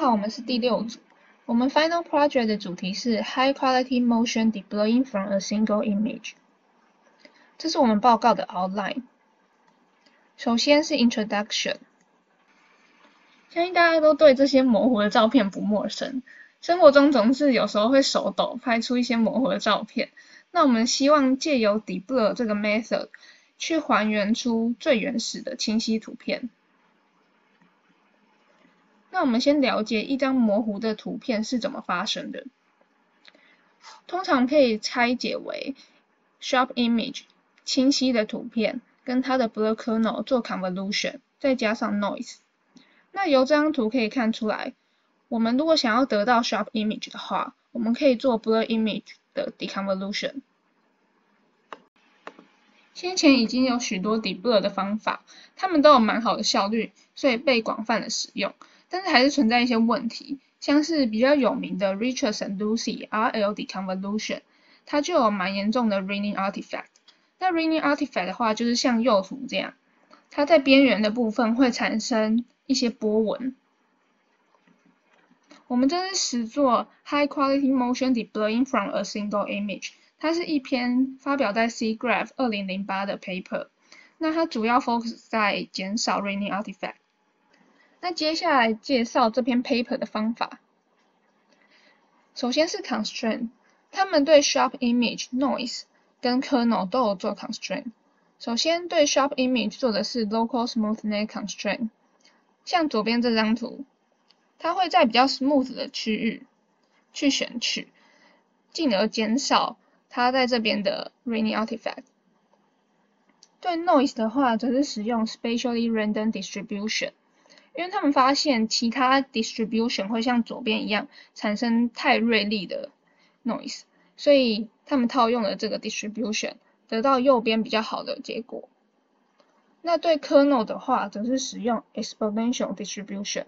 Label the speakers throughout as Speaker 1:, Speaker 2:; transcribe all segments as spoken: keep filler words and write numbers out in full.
Speaker 1: 好，我们是第六组。我们 Final Project 的主题是 High Quality Motion Deploying from a Single Image。这是我们报告的 outline。首先是 Introduction。相信大家都对这些模糊的照片不陌生。生活中总是有时候会手抖拍出一些模糊的照片。那我们希望借由 Deblur 这个 method 去还原出最原始的清晰图片。那我们先了解一张模糊的图片是怎么发生的。通常可以拆解为 Sharp Image 清晰的图片跟它的 Blur Kernel 做 convolution， 再加上 noise。那由这张图可以看出来，我们如果想要得到 Sharp Image 的话，我们可以做 Blur Image 的 deconvolution。先前已经有许多 Deblur 的方法，它们都有蛮好的效率，所以被广泛的使用。但是还是存在一些问题，像是比较有名的 Richardson Lucy R L deconvolution， 它就有蛮严重的 ringing artifact。那 ringing artifact 的话，就是像右图这样，它在边缘的部分会产生一些波纹。我们这是实作 High Quality Motion Deploying from a Single Image， 它是一篇发表在 SIGGRAPH 二零零八的 paper。那它主要 focus 在减少 ringing artifact。那接下来介绍这篇 paper 的方法。首先是 constraint， 他们对 Sharp Image、Noise 跟 Kernel 都有做 constraint。首先对 Sharp Image 做的是 Local Smoothness Constraint， 像左边这张图，它会在比较 smooth 的区域去选取，进而减少它在这边的 ringing artifact。对 Noise 的话，则是使用 Spatially Random Distribution。因为他们发现其他 distribution 会像左边一样产生太锐利的 noise， 所以他们套用了这个 distribution， 得到右边比较好的结果。那对 kernel 的话，则是使用 exponential distribution。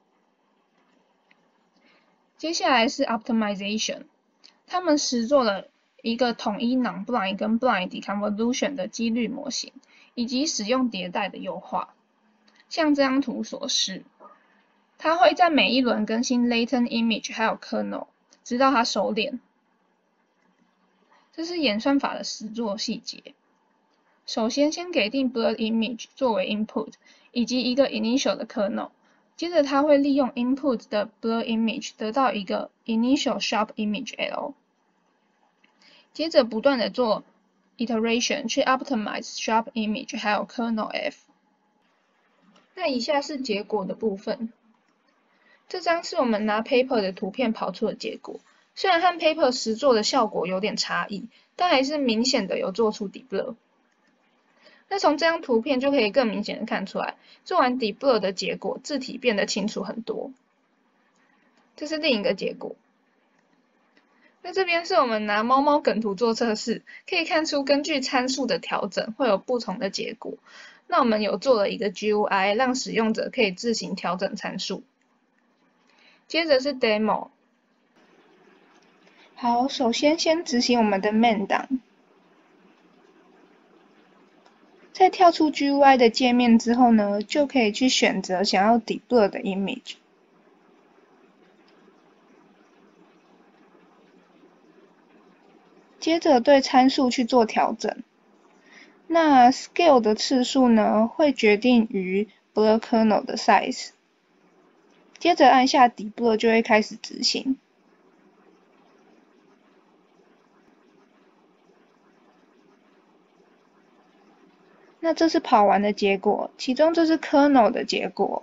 Speaker 1: 接下来是 optimization， 他们实作了一个统一 non-blind 跟 blind deconvolution 的几率模型，以及使用迭代的优化。像这张图所示，它会在每一轮更新 latent image 还有 kernel， 直到它收敛。这是演算法的实作细节。首先先给定 blurred image 作为 input， 以及一个 initial 的 kernel， 接着它会利用 input 的 blurred image 得到一个 initial sharp image L， 接着不断的做 iteration 去 optimize sharp image 还有 kernel F。那以下是结果的部分。这张是我们拿 paper 的图片跑出的结果，虽然和 paper 实作的效果有点差异，但还是明显的有做出 Deblur。那从这张图片就可以更明显的看出来，做完 Deblur 的结果，字体变得清楚很多。这是另一个结果。那这边是我们拿猫猫梗图做测试，可以看出根据参数的调整会有不同的结果。那我们有做了一个 G U I， 让使用者可以自行调整参数。接着是 demo。好，首先先执行我们的 main 档。在跳出 G U I 的界面之后呢，就可以去选择想要 Deblur 的 image。接着对参数去做调整。那 scale 的次数呢，会决定于 blur kernel 的 size。接着按下 Deblur 就会开始执行。那这是跑完的结果，其中这是 kernel 的结果。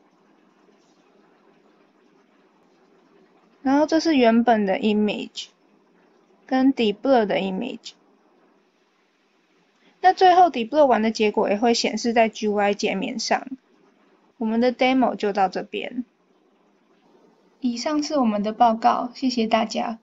Speaker 1: 然后这是原本的 image 跟 Deblur 的 image。那最后 Deblur 完的结果也会显示在 G U I 界面上。我们的 demo 就到这边。以上是我们的报告，谢谢大家。